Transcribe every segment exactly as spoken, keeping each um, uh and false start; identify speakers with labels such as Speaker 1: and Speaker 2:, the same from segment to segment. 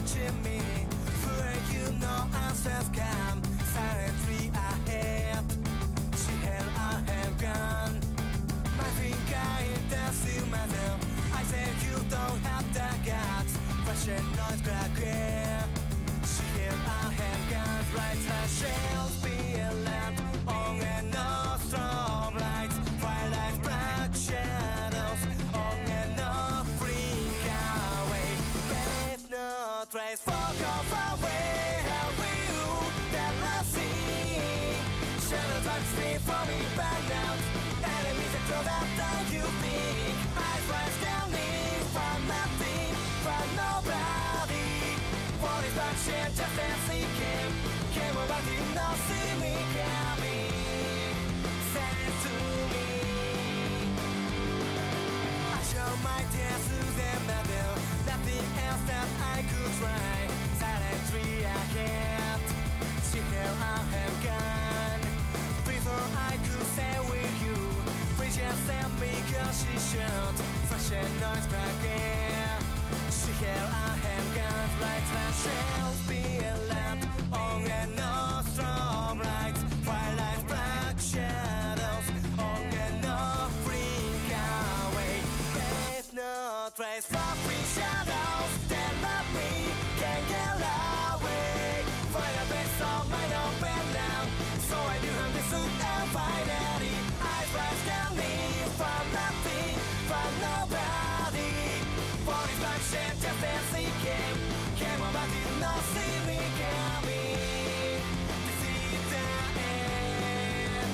Speaker 1: watching me, where you know answers come silently ahead. She held her handgun, my finger in the steel metal. I said you don't have the guts, flashing noise cracking. She held her handgun, lights her shells being left on and off, strong lights, twilight, black shadows, on and off, blink away. There's no trace, fuck off away. How will you that I see? Shadows touch me for me back out. Enemies that throw that down you think. Eyes rise down, leave from nothing, from nobody. What is that shit just as he came? Came over, did not see me coming. Said it to me. I show my tears to the metal. Nothing else that I could try. Silently I can't. She held her handgun before I could say with you. Please just tell me cause she should. Flashing noise cracking. She held her handgun, lights and shells being left on and off, strong lights, twilight, black shadows, on and off, blink away. There's no trace, fluffy shadows that love me, can't get away. Find a place of mine open now, so I knew how to suit and finally I flashed down me from nothing, from nobody. Body black shit just as he came, came over, did not see me coming. This is the end.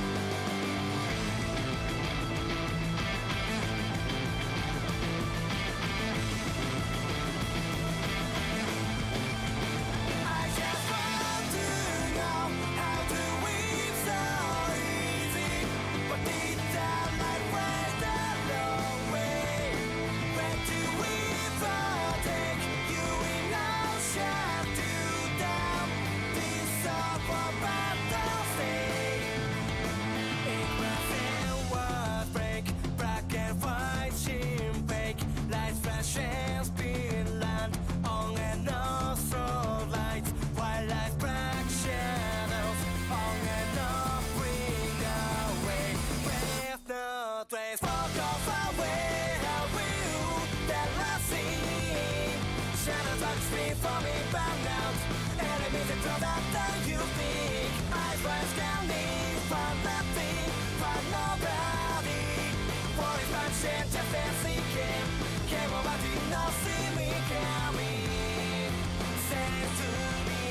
Speaker 1: I just want to know how to weave so easy, but deep down like way the long way. Where do we protect you in ocean to down this awful battlefield? It was in words break, black and white shin fake, lights flashing, spin land on and off, strong lights, white lights, black shadows, on and off, bring away. There's no trace, fuck off away. How will you that I see? Shadows touch me for me burned out. Enemies that throw that down you think. Eyes rise down, leave from nothing, from nobody. What is my shit just as he came? Came over, did not see me coming. Say it to me.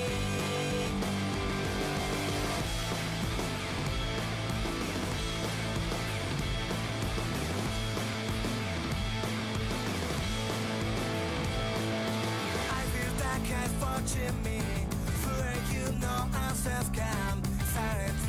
Speaker 1: I feel that guy's watching me, where you know answers come silent